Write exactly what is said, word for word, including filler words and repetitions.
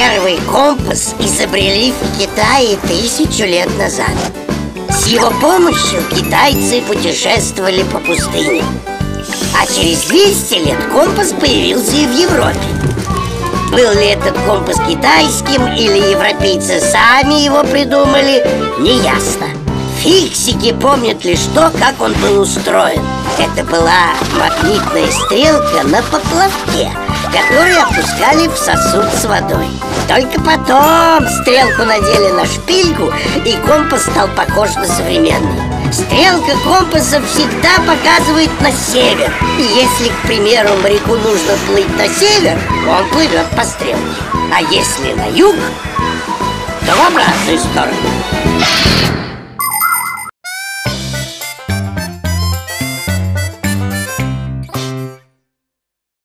Первый компас изобрели в Китае тысячу лет назад. С его помощью китайцы путешествовали по пустыне. А через двести лет компас появился и в Европе. Был ли этот компас китайским или европейцы сами его придумали, неясно. Фиксики помнят лишь то, как он был устроен. Это была магнитная стрелка на поплавке, которую опускали в сосуд с водой. Только потом стрелку надели на шпильку, и компас стал похож на современный. Стрелка компаса всегда показывает на север. И если, к примеру, моряку нужно плыть на север, он плывет по стрелке. А если на юг, то в обратную сторону.